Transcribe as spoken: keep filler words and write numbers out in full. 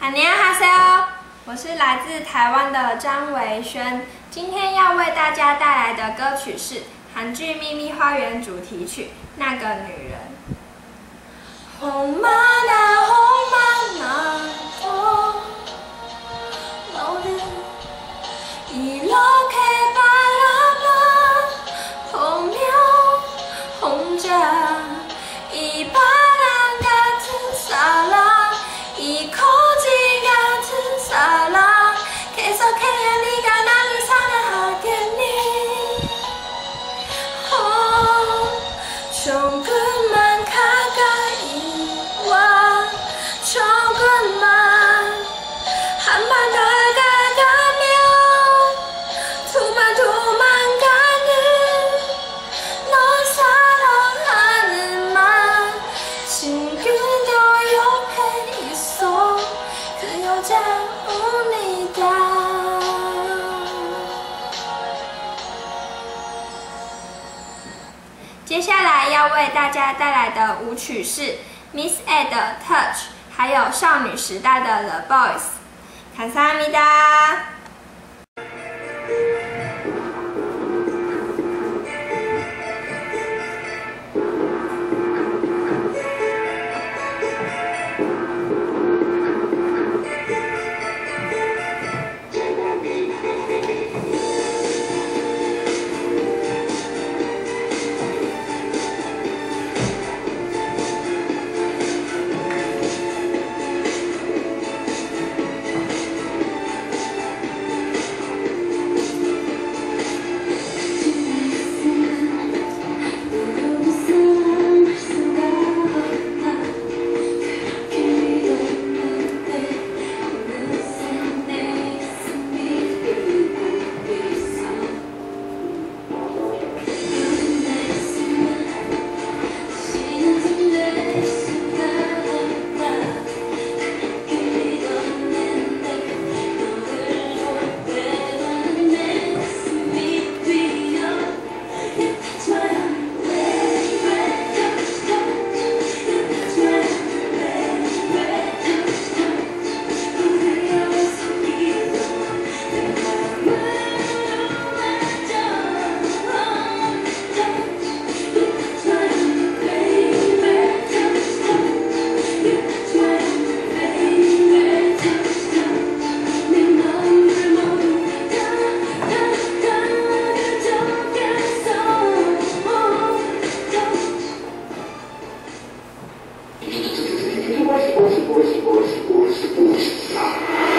안녕하세요，我是来自台湾的张维轩，今天要为大家带来的歌曲是韩剧《秘密花园》主題曲《那個女人》。 홍마나 홍마나 너는 이렇게 바라보며 혼자 이 바람 같은 사랑 이 거지 같은 사랑 계속해야 네가 나를 사랑하겠니 어, 조금만 가까이 조금만 한 발 다가가면 두 발 도망가는 널 사랑하는 말 지금도 옆에 있어 그 여자입니다. 接下来要为大家带来的舞曲是 Miss A 的 Touch， 还有少女时代的 The Boys。감사합니다。 我是我是我是我是我是我是